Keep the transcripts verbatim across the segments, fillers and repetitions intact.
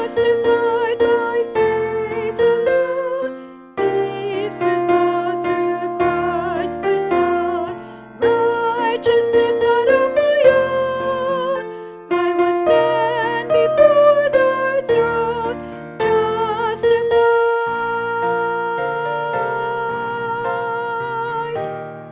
Justified by faith alone, peace with God through Christ the Son, righteousness not of my own, I will stand before thy throne, justified.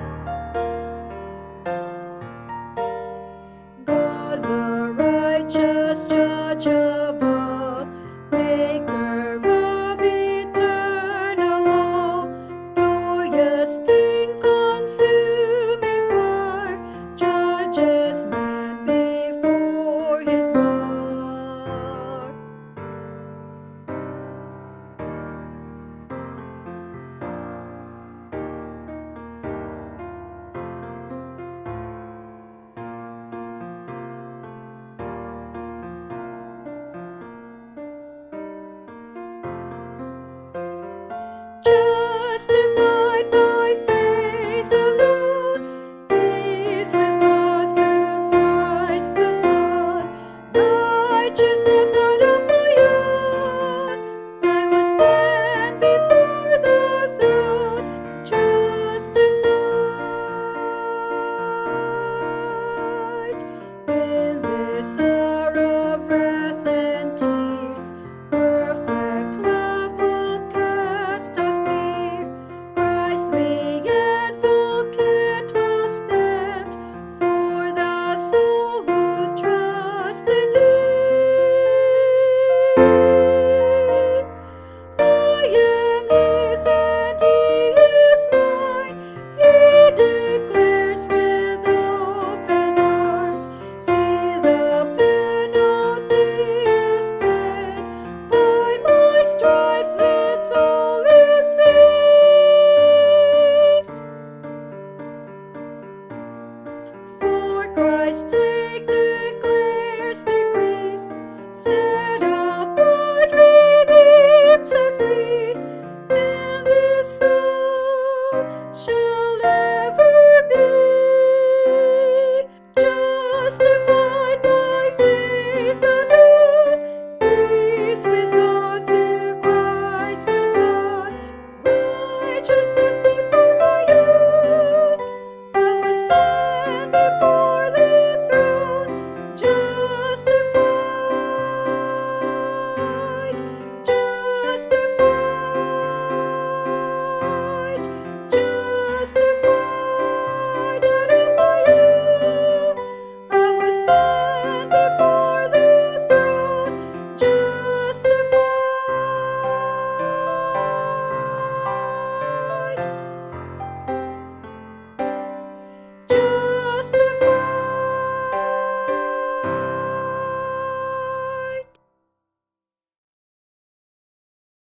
God the righteous judge of all, maker of eternal law, glorious King, consuming fire, judges man before his mark. Justified by faith alone, peace with God through Christ the Son, righteousness not of my own, I will stand before the throne, justified. In this hour of wrath and tears, perfect love will cast out fear. Christ the advocate will stand for the soul who trusts in him. I am his and he is mine, he declares with open arms. See, the penalty is paid, by my stripes